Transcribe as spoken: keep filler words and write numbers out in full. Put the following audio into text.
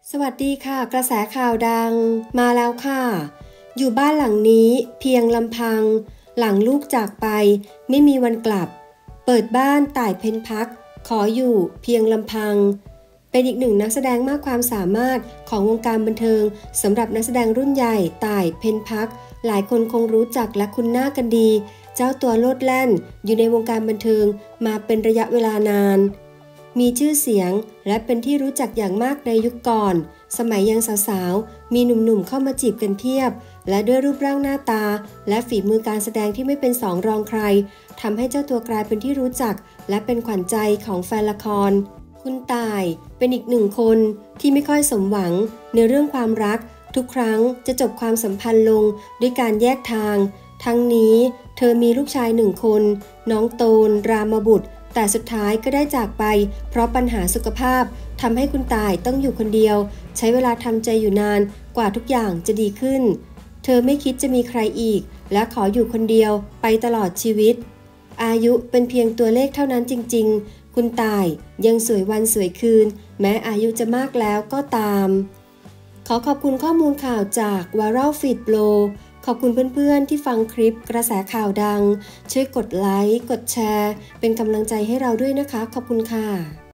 สวัสดีค่ะกระแสข่าวดังมาแล้วค่ะอยู่บ้านหลังนี้เพียงลำพังหลังลูกจากไปไม่มีวันกลับเปิดบ้านต่ายเพ็ญพักขออยู่เพียงลำพังเป็นอีกหนึ่งนักแสดงมากความสามารถของวงการบันเทิงสำหรับนักแสดงรุ่นใหญ่ต่ายเพ็ญพักหลายคนคงรู้จักและคุ้นหน้ากันดีเจ้าตัวโลดแล่นอยู่ในวงการบันเทิงมาเป็นระยะเวลานานมีชื่อเสียงและเป็นที่รู้จักอย่างมากในยุคก่อนสมัยยังสาวๆมีหนุ่มๆเข้ามาจีบกันเพียบและด้วยรูปร่างหน้าตาและฝีมือการแสดงที่ไม่เป็นสองรองใครทำให้เจ้าตัวกลายเป็นที่รู้จักและเป็นขวัญใจของแฟนละครคุณต่ายเป็นอีกหนึ่งคนที่ไม่ค่อยสมหวังในเรื่องความรักทุกครั้งจะจบความสัมพันธ์ลงด้วยการแยกทางทั้งนี้เธอมีลูกชายหนึ่งคนน้องโตนรามบุตรแต่สุดท้ายก็ได้จากไปเพราะปัญหาสุขภาพทำให้คุณต่ายต้องอยู่คนเดียวใช้เวลาทำใจอยู่นานกว่าทุกอย่างจะดีขึ้นเธอไม่คิดจะมีใครอีกและขออยู่คนเดียวไปตลอดชีวิตอายุเป็นเพียงตัวเลขเท่านั้นจริงๆคุณต่ายยังสวยวันสวยคืนแม้อายุจะมากแล้วก็ตามขอขอบคุณข้อมูลข่าวจาก Viral Feed Pro ขอบคุณเพื่อนๆที่ฟังคลิปกระแสข่าวดังช่วยกดไลค์กดแชร์เป็นกำลังใจให้เราด้วยนะคะขอบคุณค่ะ